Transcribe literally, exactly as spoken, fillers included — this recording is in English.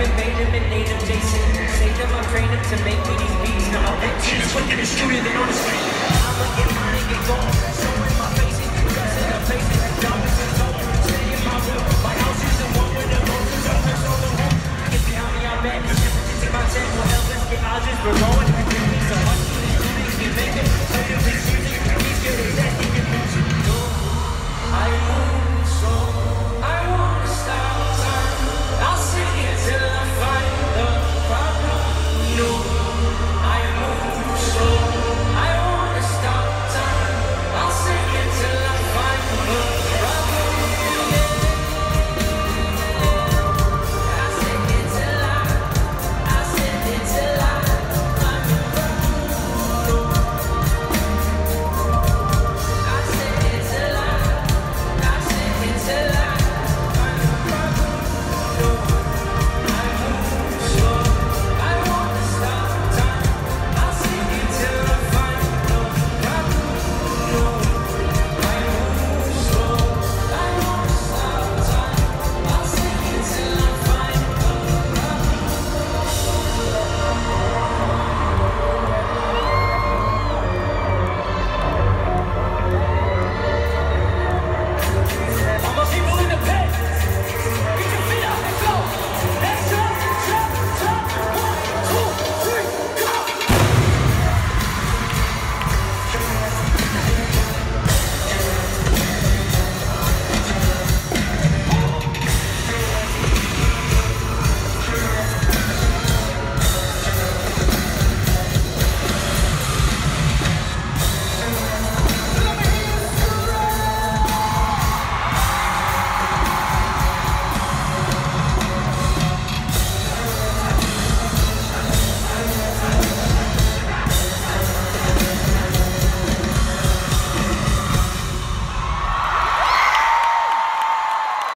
even made him and named him Jason. Saved him, I've trained him to make me these beats. Now my bitch is quick in the studio than on the street. I'ma get mine and get gone. Showing my face it, dressing up faces. Diamonds and gold, stay in my room. My house is the one with the most. I'm on the home. Get behind me, I'm back. Take my ten, well, Elvis, get Oz's, we're going.